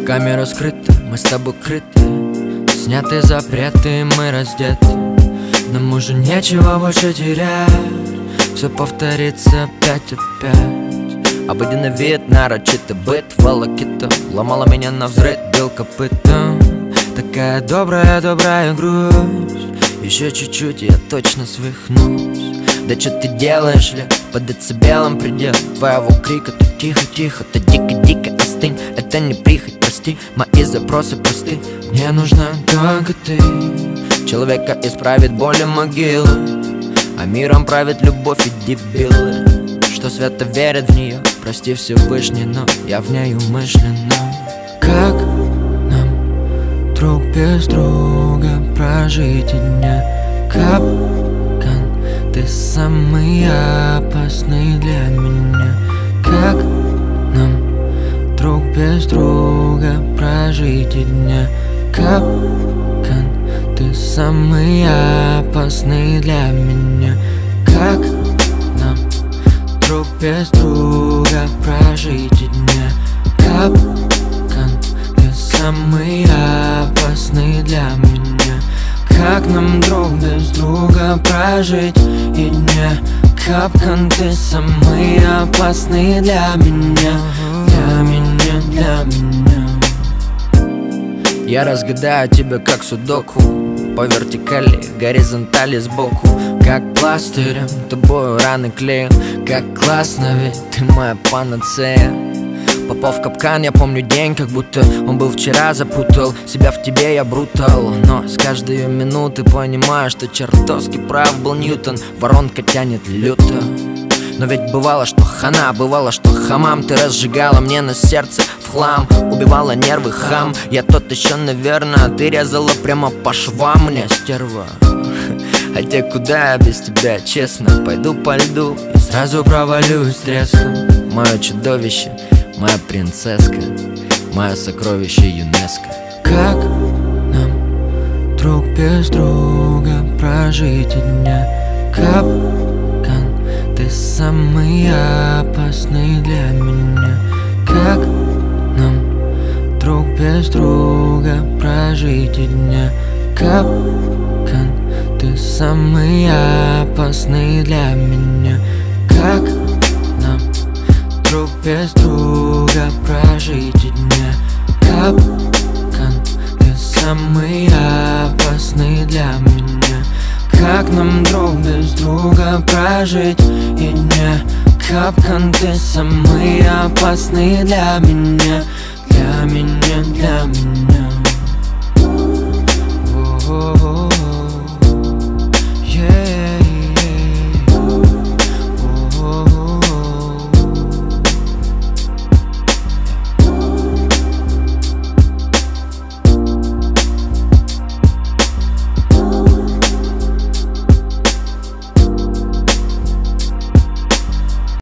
Камера скрыта, мы с тобой крыты, сняты запреты, мы раздеты. Нам уже нечего больше терять, все повторится опять. Обыденный вид, нарочитый быт, волокита ломала меня навзрыд, бил копытом. Такая добрая грусть, еще чуть-чуть и я точно свихнусь. Да что ты делаешь, ли? Под децибелом предел твоего крика. Ты тихо, ты дико остынь. Это не прихоть, прости, мои запросы просты. Мне нужна только ты. Человека исправит боль и могилы, а миром правит любовь и дебилы, что свято верят в нее. Прости Всевышний, но я в ней умышленно. Как нам друг без друга прожить и дня? Капкан, ты самый опасный для меня. Как нам друг без друга прожить и дня? Капкан, ты самый опасный для меня. Как нам друг без друга прожить и дня? Капкан, ты самый опасный для меня. Как нам друг без друга прожить и дня? Капкан, ты самый опасный для меня. Для меня. Я разгадаю тебя как судоку, по вертикали, горизонтали сбоку. Как пластырем тобою раны клею. Как классно, ведь ты моя панацея. Попал в капкан, я помню день, как будто он был вчера. Запутал себя в тебе, я брутал, но с каждой минуты понимаю, что чертовски прав был Ньютон. Воронка тянет люто. Но ведь бывало, что хана, бывало, что хамам. Ты разжигала мне на сердце в хлам, убивала нервы, хам. Я тот еще, наверное, ты резала прямо по швам мне, стерва. Хотя куда я без тебя, честно? Пойду по льду и сразу провалюсь с треском. Мое чудовище, моя принцесска, мое сокровище ЮНЕСКО. Как нам друг без друга прожить и дня? Капкан, ты самый опасный для меня. Как нам друг без друга прожить и дня? Капкан, ты самый опасный для меня. Как нам друг без друга прожить и дня? Капкан, ты самый опасный для меня. Как нам друг без друга прожить и дня? Капкан, ты самый опасный для меня. Для меня.